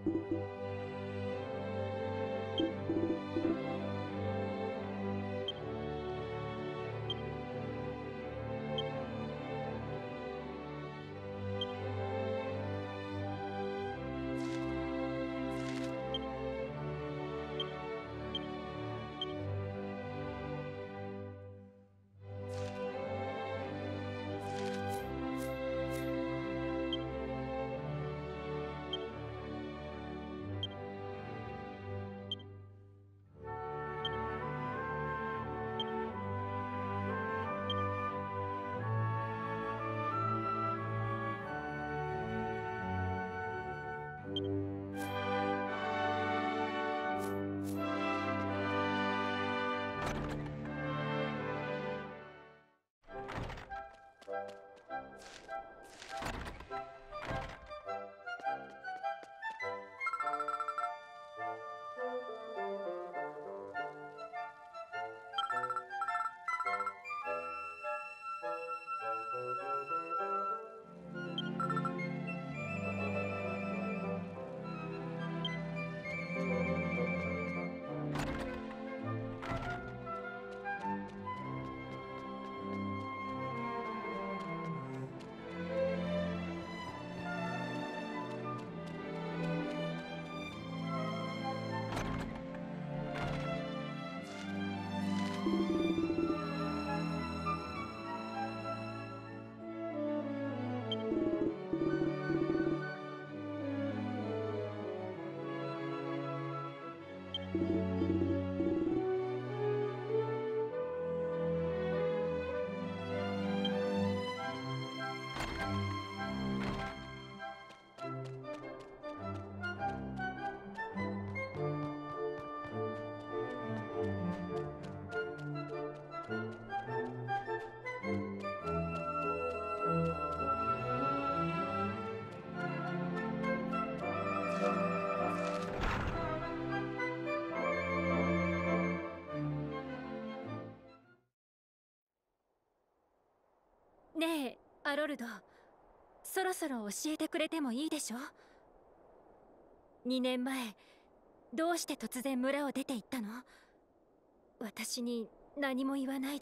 ねえアロルド、そろそろ教えてくれてもいいでしょ。2年前どうして突然村を出て行ったの？私に何も言わないで。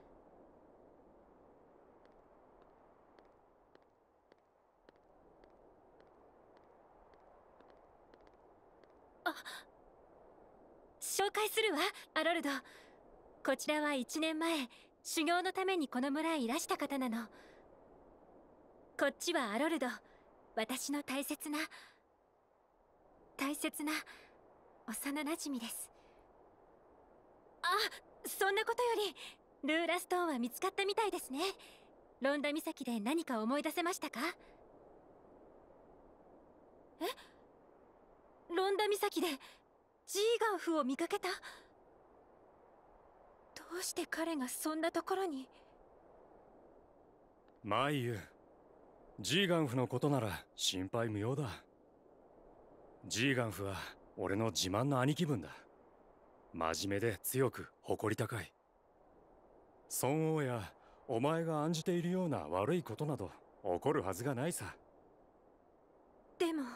あ、紹介するわアロルド。こちらは1年前修行のためにこの村へいらした方なの。こっちはアロルド、私の大切な幼なじみです。あ、そんなことよりルーラストーンは見つかったみたいですね。ロンダ岬で何か思い出せましたか？え、ロンダ岬でジーガンフを見かけた？どうして彼がそんなところに？ マイユ、ジーガンフのことなら心配無用だ。ジーガンフは俺の自慢の兄貴分だ。真面目で強く誇り高い。孫王やお前が案じているような悪いことなど起こるはずがないさ。 でも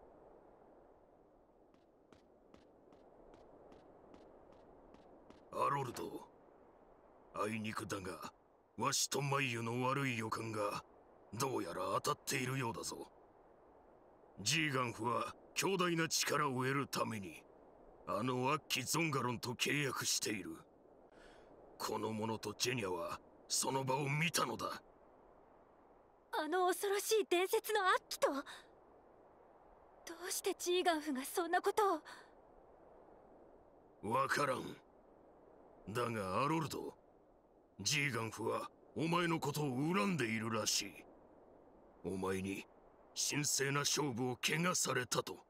アロルド、あいにくだがわしとマイユの悪い予感がどうやら当たっているようだぞ。ジーガンフは強大な力を得るためにあの悪鬼ゾンガロンと契約している。この者とジェニャはその場を見たのだ。 あの恐ろしい伝説の悪鬼と？どうしてジーガンフがそんなことを？ わからん。だがアロルド、ジーガンフはお前のことを恨んでいるらしい。お前に神聖な勝負を怪我されたと。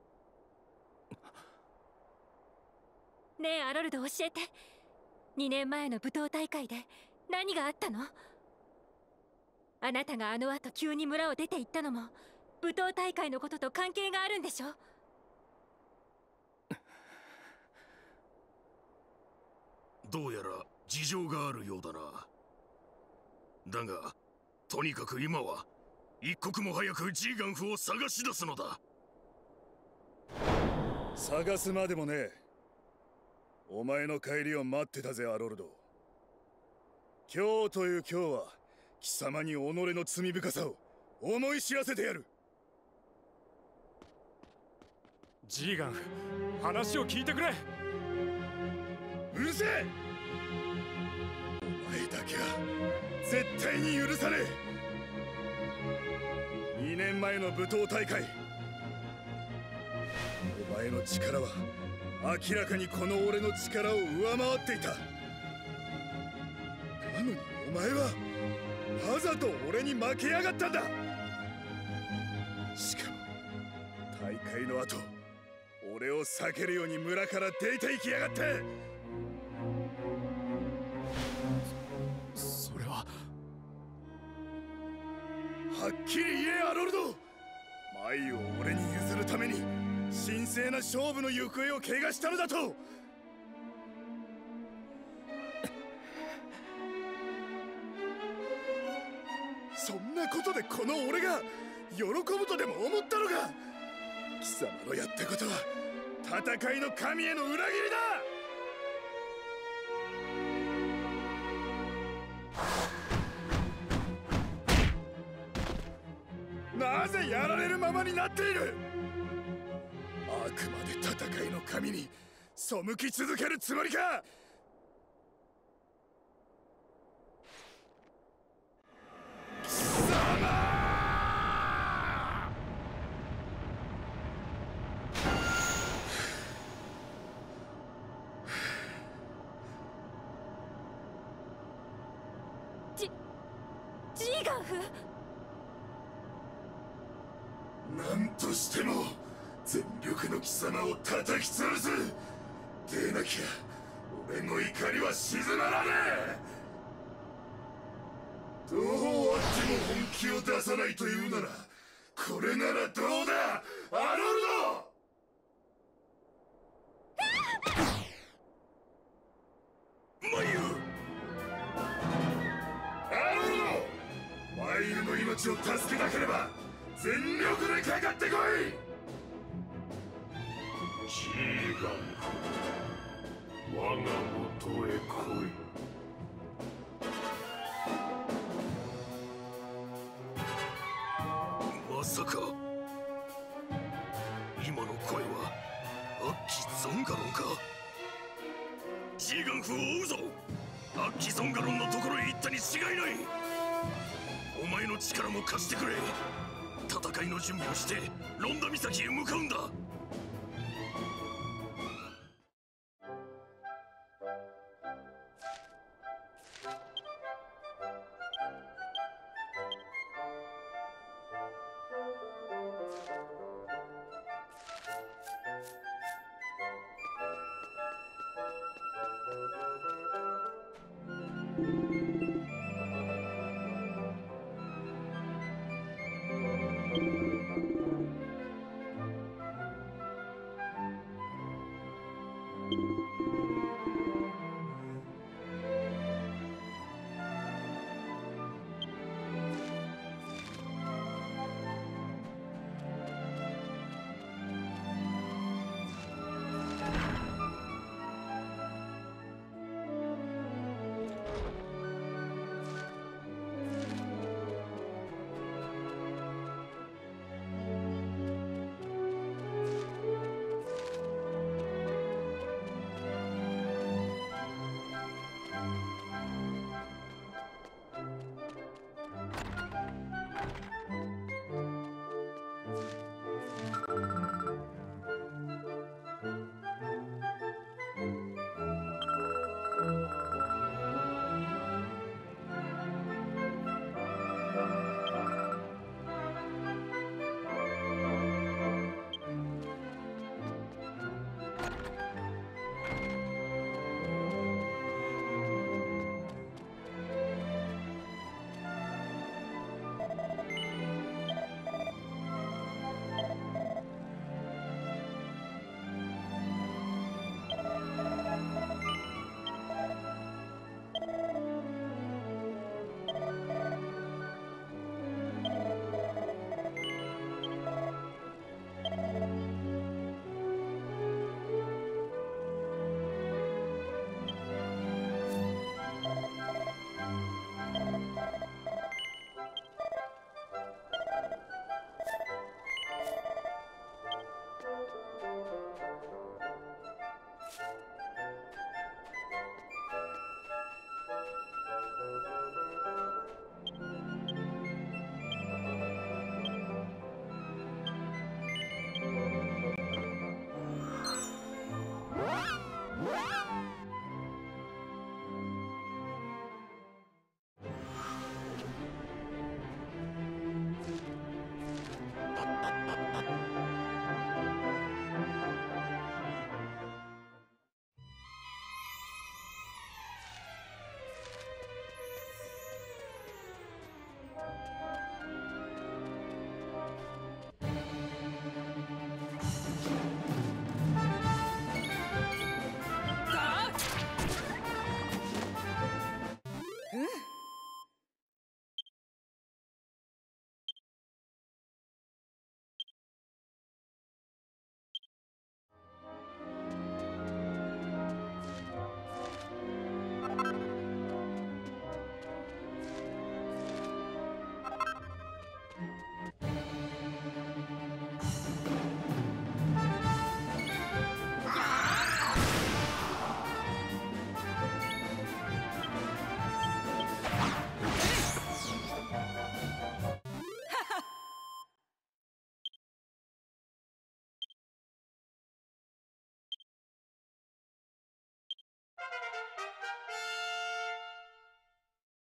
ねえアロルド、教えて。2年前の舞踏大会で何があったの？あなたがあの後急に村を出て行ったのも舞踏大会のことと関係があるんでしょ？ どうやら事情があるようだな。だがとにかく今は一刻も早くジーガンフを探し出すのだ。 探すまでもねえ。お前の帰りを待ってたぜ、アロルド。今日という今日は貴様に己の罪深さを思い知らせてやる。 ジーガンフ、話を聞いてくれ。 うるせえ。お前だけは絶対に許さねえ。2年前の舞踏大会、お前の力は明らかにこの俺の力を上回っていた。なのにお前はわざと俺に負けやがったんだ。しかも大会の後、俺を避けるように村から出て行きやがって。 それははっきり言え、アロルド。マイを俺に譲るために神聖な勝負の行方を汚したのだと。そんなことでこの俺が喜ぶとでも思ったのか。貴様のやったことは戦いの神への裏切りだ。なぜやられるままになっている。あくまで戦いの神に背き続けるつもりか。貴様！ ジーガンフ。 何としても全力の貴様を叩き潰す。でなきゃ俺の怒りは静まらねえ。どうあっても本気を出さないというなら、これならどうだ、アロルド。マイユ、アロルド、マイユの命を助けたければ全力でかかってこい。 ジーガンフ、我が元へ来い。まさか今の声はアッキ・ゾンガロンか。ジーガンフを追うぞ。アッキ・ゾンガロンのところへ行ったに違いない。お前の力も貸してくれ。戦いの準備をしてロンダ岬へ向かうんだ。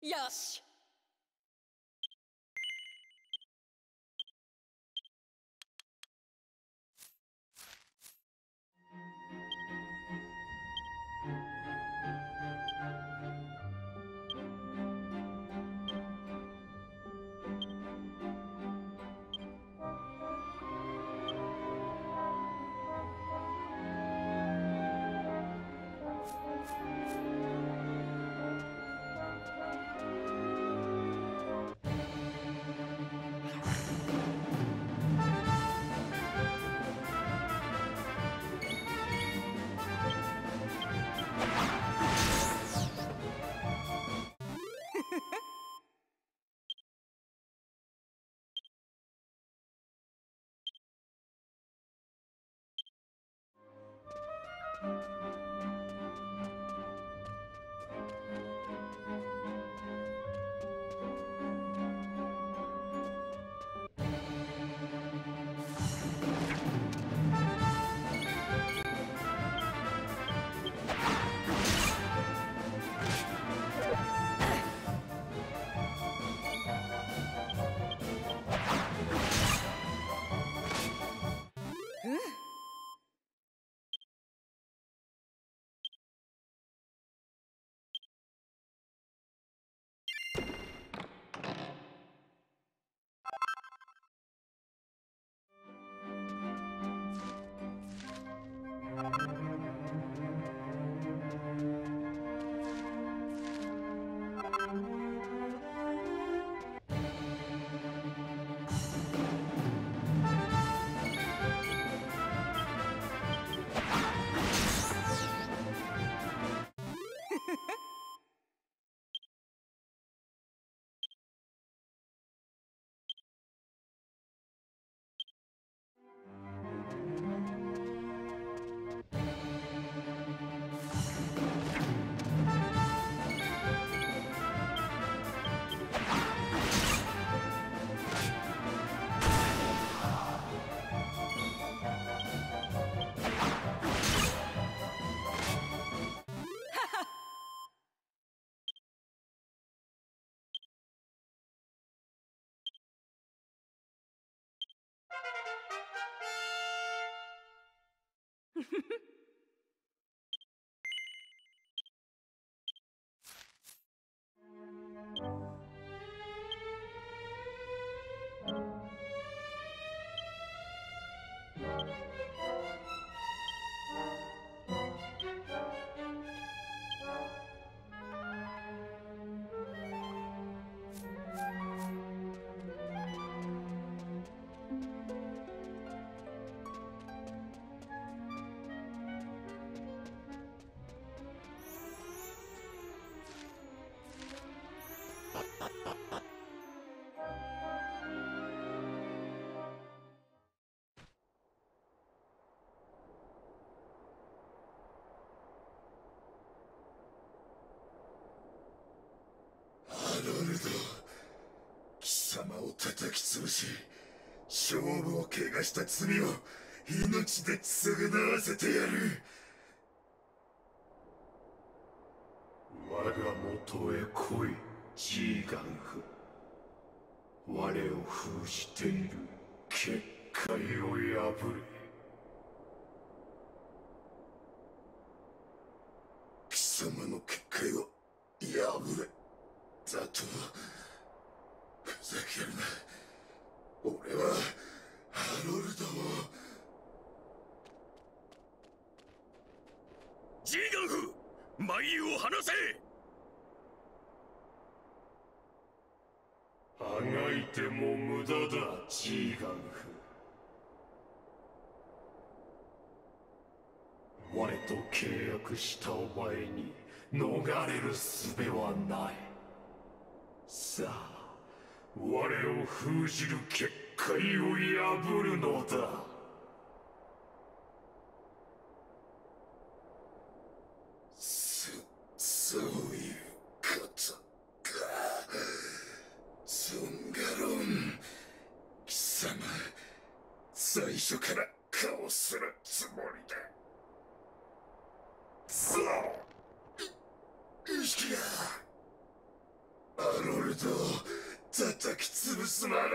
よし。 ロルド、貴様を叩き潰し、勝負を怪我した罪を命で償わせてやる。我が元へ来い、ジーガンフ。我を封じている結界を破れ。貴様の結界を破れだと。ふざけるな。俺はハロルドを。 ジーガンフ、眉を離せ。 あがいても無駄だ、ジーガンフ。我と契約したお前に逃れる術はない。さあ、我を封じる結界を破るのだ。そういうことか。ゾンガロン、貴様、最初から顔するつもりだ。そう、意識が。あ叩き潰すまで。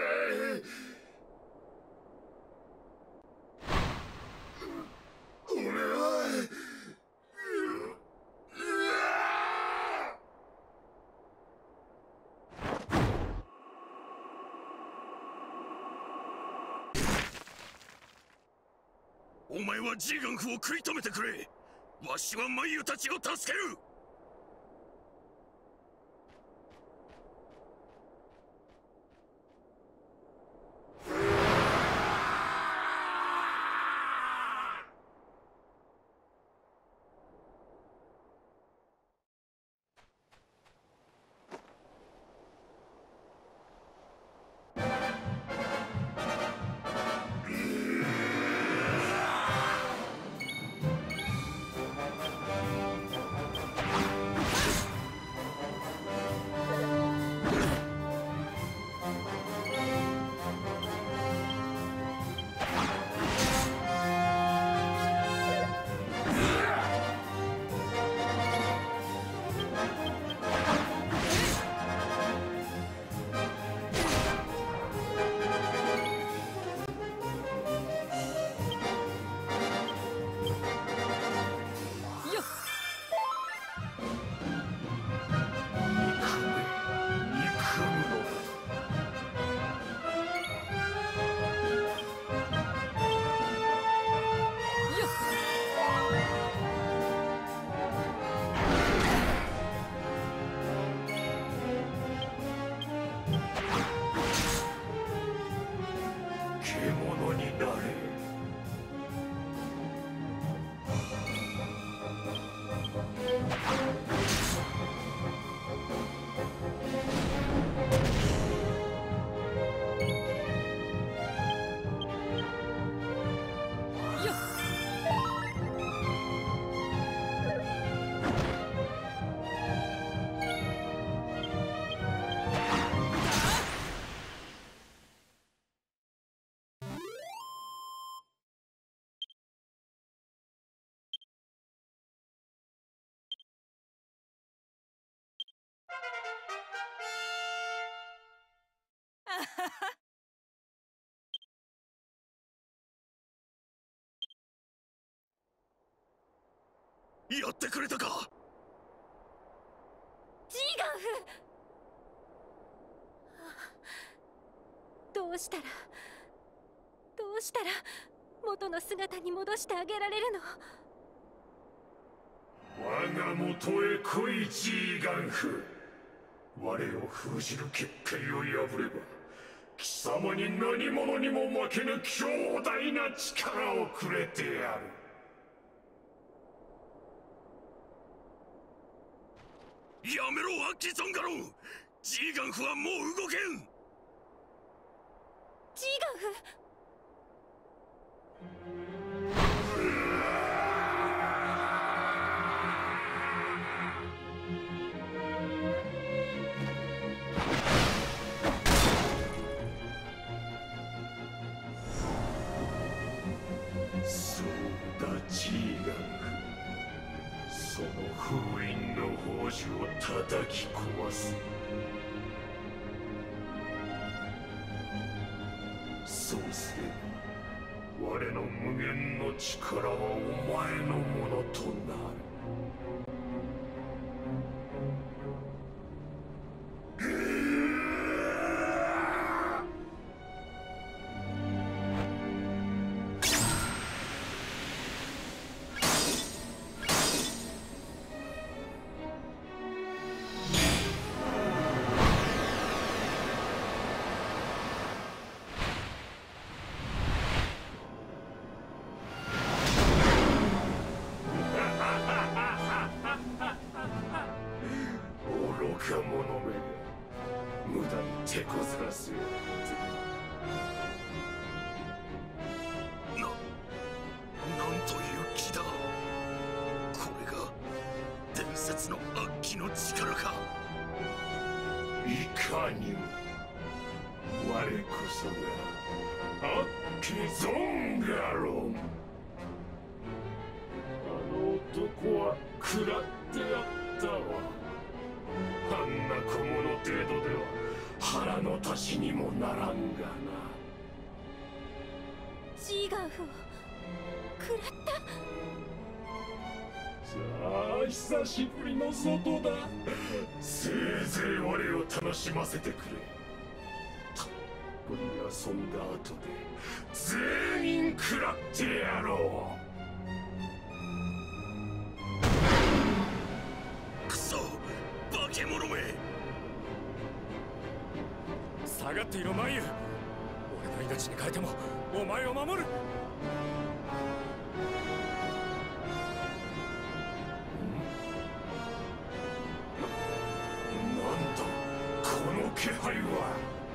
俺はお前はジーガンフを食い止めてくれ。わしはマイユたちを助ける。獣になれ。やってくれたか。 ジーガンフ。どうしたら元の姿に戻してあげられるの。 我が元へ来い、ジーガンフ。我を封じる結界を破れば貴様に何者にも負けぬ強大な力をくれてやる。やめろ、アッキゾンガロン。ジーガンフはもう動けん。 ジーガンフ。 そうだ、ジーガンフ。その封印の宝珠を叩き壊す。そうすれば我の無限の力はお前のものとなる。愚か者めが無駄に手こずらすよなんという気だ。これが伝説の悪鬼の力か。いかにも我こそがアッキゾンガロン。あの男は食らってやったわ。あんな小物程度では腹の足しにもならんがな。 ジーガンフを食らった。 さあ久しぶりの外だ。せいぜい我を楽しませてくれ。たっぷり遊んだ後で全員食らってやろう。クソ化け物め。 下がっていろマイユ。俺の命に変えてもお前を守る。 なんだこの気配は。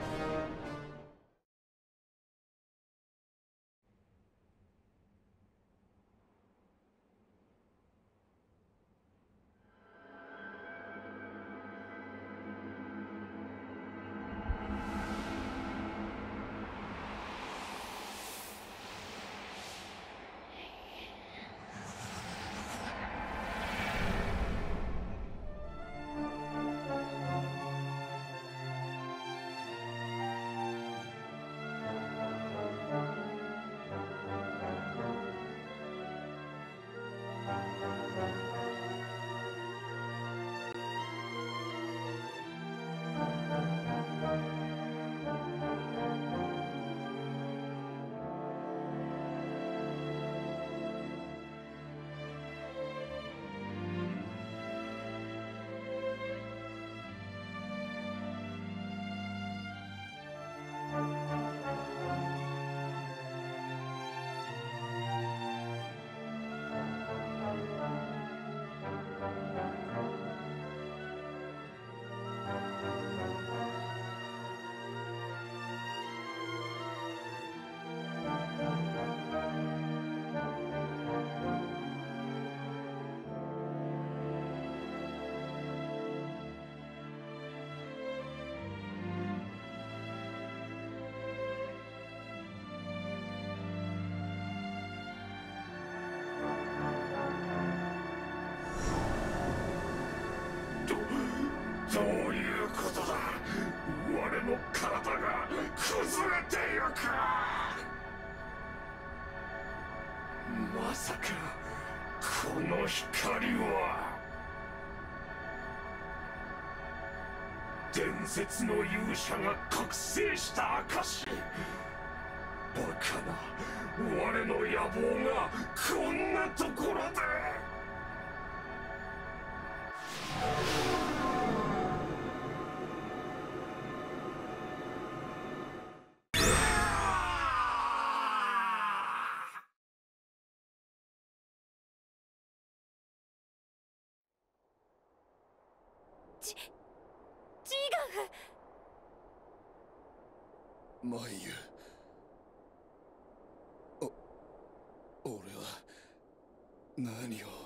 どういうことだ。我の体が崩れてゆく。まさかこの光は伝説の勇者が覚醒した証。バカな我の野望がこんなところで。 ジーガンフ。 マイユ。俺は何を。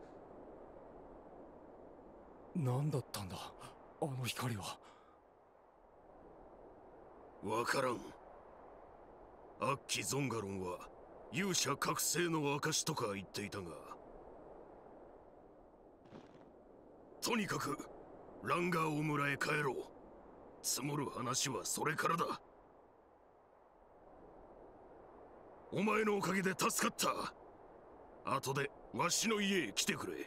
何だったんだあの光は。 わからん。アッキ・ゾンガロンは勇者覚醒の証とか言っていたが、とにかくランガーオ村へ帰ろう。積もる話はそれからだ。お前のおかげで助かった。後でわしの家へ来てくれ。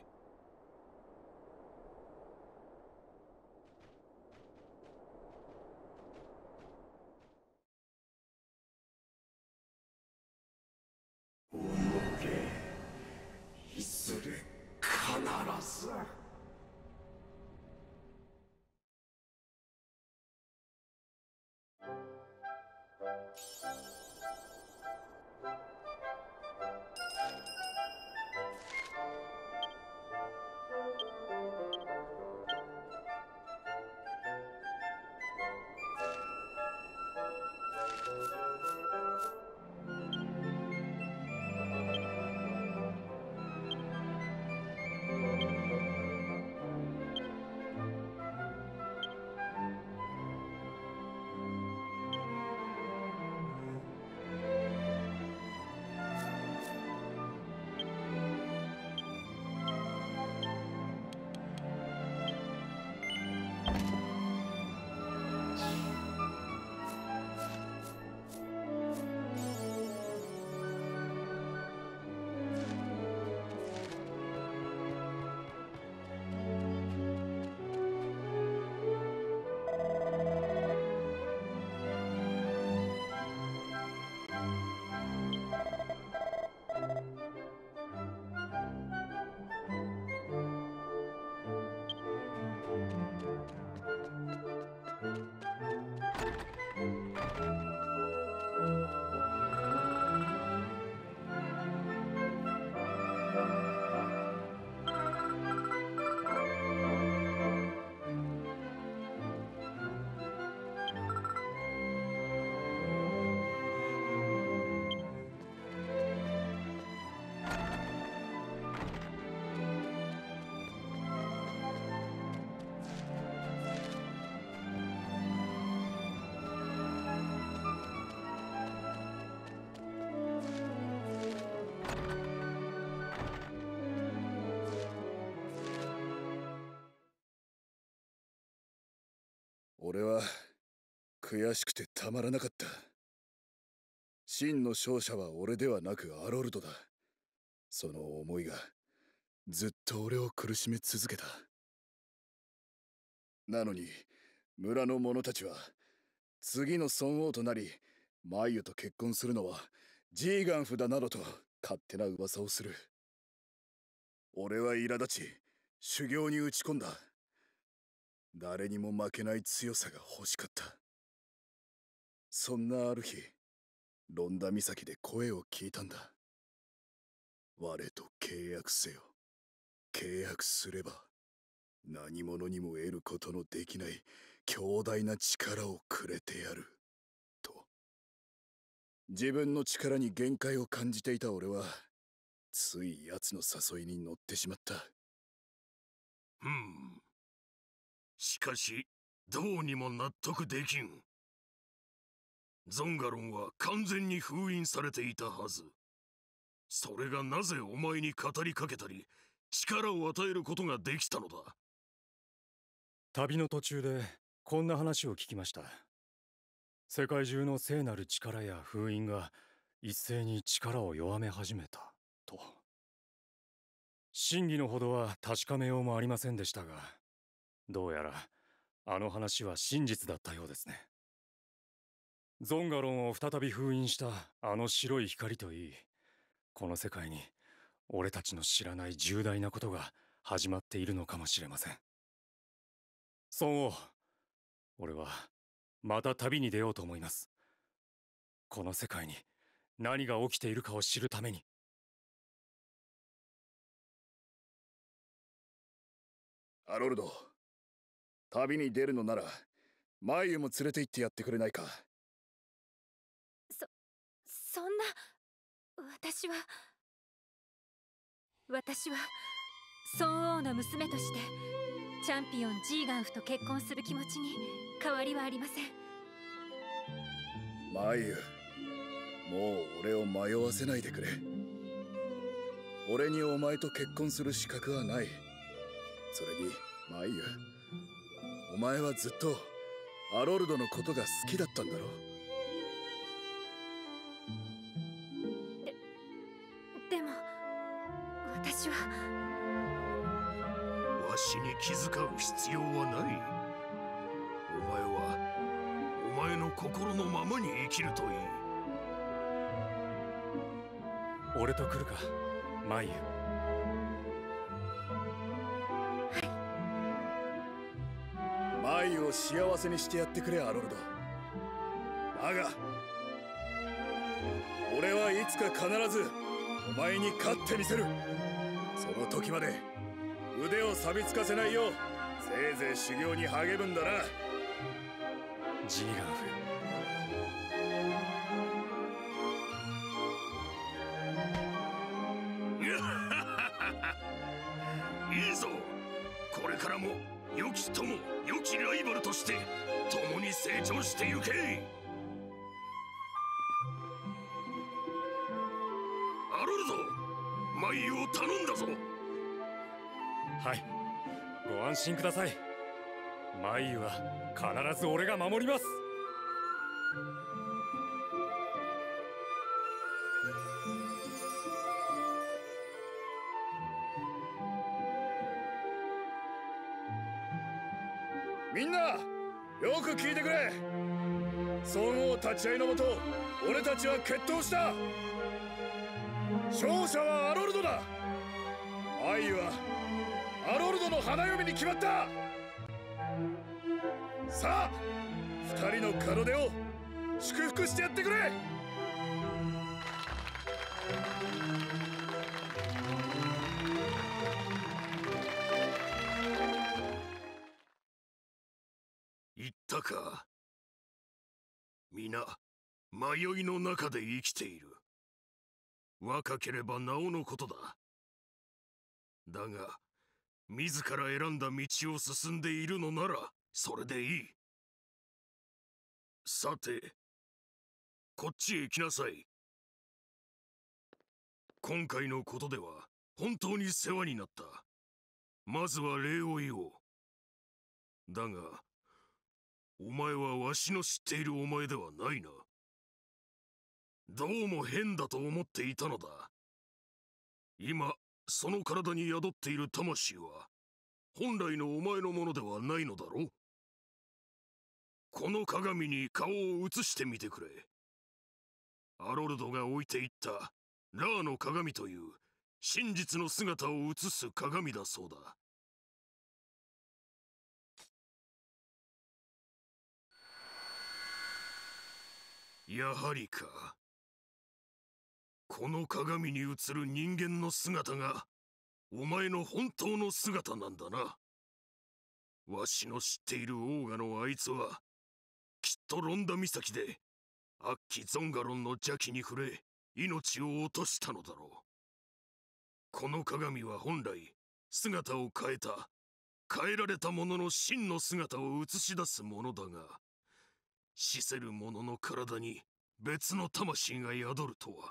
いずれ必ず。 俺は悔しくてたまらなかった。真の勝者は俺ではなくアロルドだ。その思いがずっと俺を苦しめ続けた。なのに村の者たちは次の孫王となりマイユと結婚するのはジーガンフだなどと勝手な噂をする。俺は苛立ち修行に打ち込んだ。誰にも負けない強さが欲しかった。そんなある日、ロンダ岬で声を聞いたんだ。我と契約せよ。契約すれば何者にも得ることのできない強大な力をくれてやると。自分の力に限界を感じていた俺はつい奴の誘いに乗ってしまった。 しかしどうにも納得できん。ゾンガロンは完全に封印されていたはず。それがなぜお前に語りかけたり力を与えることができたのだ。 旅の途中でこんな話を聞きました。世界中の聖なる力や封印が一斉に力を弱め始めたと。真偽のほどは確かめようもありませんでしたが、どうやらあの話は真実だったようですね。ゾンガロンを再び封印したあの白い光といい、この世界に俺たちの知らない重大なことが始まっているのかもしれません。孫王、俺はまた旅に出ようと思います。この世界に何が起きているかを知るために。 アロルド、旅に出るのならマイユも連れて行ってやってくれないか。 そんな。私は孫王の娘としてチャンピオンジーガンフと結婚する気持ちに変わりはありません。 マイユ、もう俺を迷わせないでくれ。俺にお前と結婚する資格はない。それにマイユ、お前はずっとアロルドのことが好きだったんだろう。 でも私は。 わしに気遣う必要はない。お前はお前の心のままに生きるといい。 俺と来るか、マイユ。 マイユを幸せにしてやってくれ、アロルド。だが俺はいつか必ずお前に勝ってみせる。その時まで腕を錆びつかせないようせいぜい修行に励むんだな、 ジーガンフ。いいぞ、これからも良き友良きライバルとして共に成長してゆけ。アロルド、マイユを頼んだぞ。 はい、ご安心ください。マイユは必ず俺が守ります。 みんなよく聞いてくれ。孫王立ち会いのもと俺たちは決闘した。勝者はアロルドだ。マイユはアロルドの花嫁に決まった。さあ二人の門出を祝福してやってくれ。 言ったか。皆迷いの中で生きている。若ければなおのことだ。だが自ら選んだ道を進んでいるのならそれでいい。さてこっちへ来なさい。今回のことでは本当に世話になった。まずは礼を言おう。だがお前はわしの知っているお前ではないな。どうも変だと思っていたのだ。今、その体に宿っている魂は、本来のお前のものではないのだろう。この鏡に顔を映してみてくれ。アロルドが置いていったラーの鏡という真実の姿を映す鏡だそうだ。やはりか。この鏡に映る人間の姿がお前の本当の姿なんだな。わしの知っているオーガのあいつはきっとロンダ岬でアッキ・ゾンガロンの邪気に触れ命を落としたのだろう。この鏡は本来姿を変えた変えられたものの真の姿を映し出すものだが、死せる者の体に別の魂が宿るとは。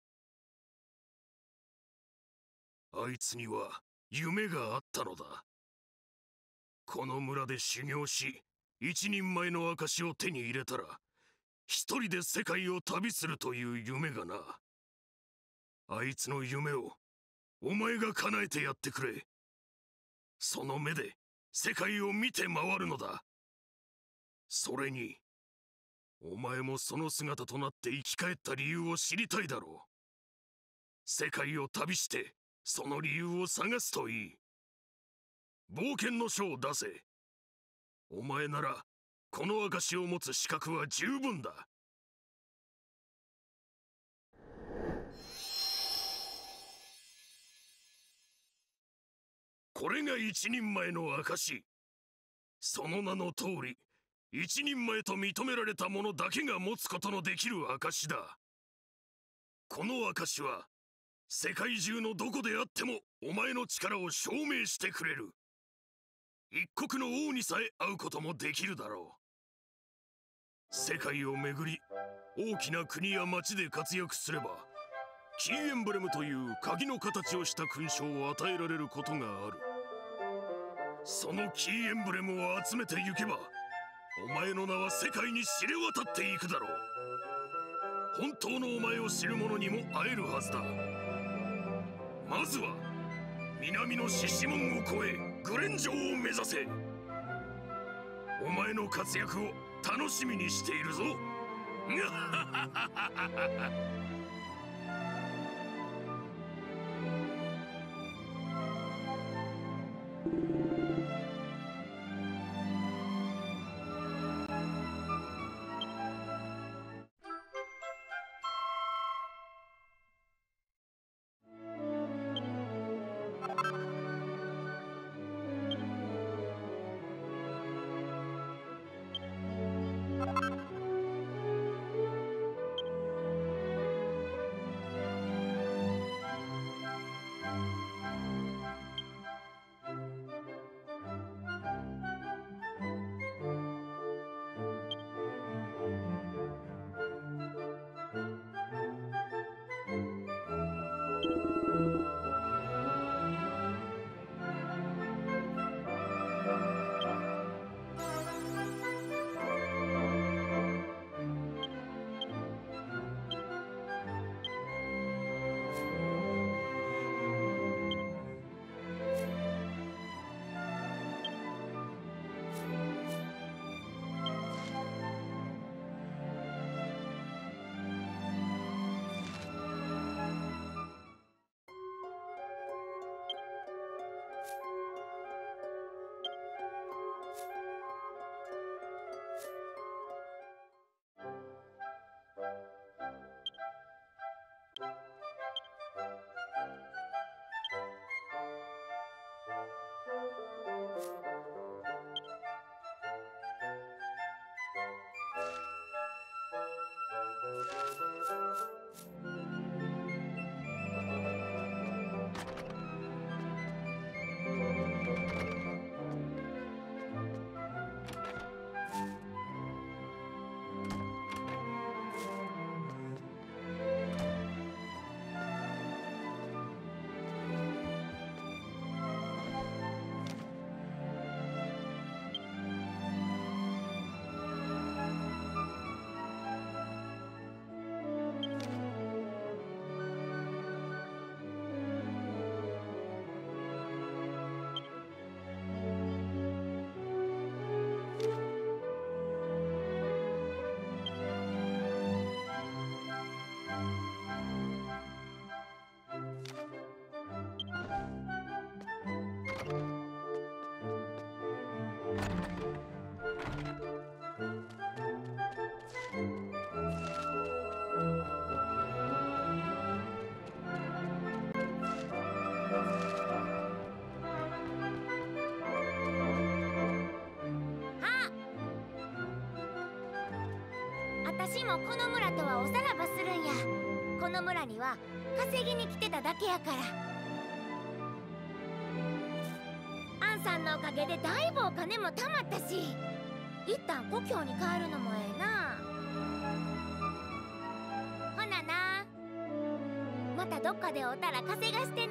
あいつには夢があったのだ。この村で修行し一人前の証を手に入れたら一人で世界を旅するという夢がな。あいつの夢をお前が叶えてやってくれ。その目で世界を見て回るのだ。それにお前もその姿となって生き返った理由を知りたいだろう。世界を旅してその理由を探すといい。冒険の書を出せ。お前ならこの証を持つ資格は十分だ。これが一人前の証。その名の通り一人前と認められた者だけが持つことのできる証だ。この証は世界中のどこであってもお前の力を証明してくれる。一国の王にさえ会うこともできるだろう。世界を巡り大きな国や町で活躍すればキーエンブレムという鍵の形をした勲章を与えられることがある。そのキーエンブレムを集めてゆけばお前の名は世界に知れ渡っていくだろう。本当のお前を知る者にも会えるはずだ。まずは南の獅子門を越えグレン城を目指せ。お前の活躍を楽しみにしているぞ。 わしもこの村とはおさらばするんや。この村には稼ぎに来てただけやから。アンさんのおかげでだいぶお金も貯まったし、一旦故郷に帰るのもええな。ほなな、またどっかで会うたら稼がしてな。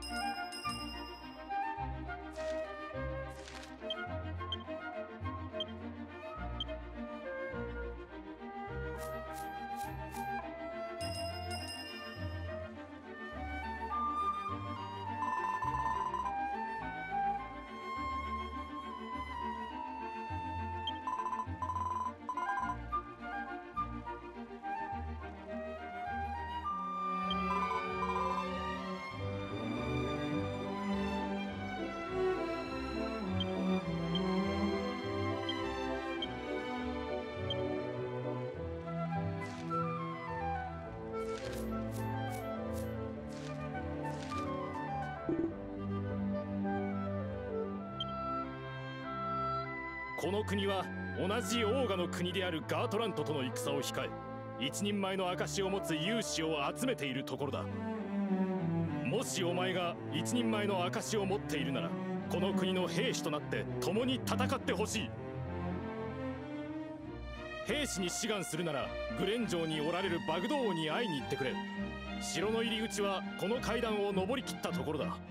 この国は同じオーガの国であるガートラントとの戦を控え、一人前の証を持つ勇士を集めているところだ。もしお前が一人前の証を持っているなら、この国の兵士となって共に戦ってほしい。兵士に志願するならグレン城におられるバグド王に会いに行ってくれ。城の入り口はこの階段を上りきったところだ。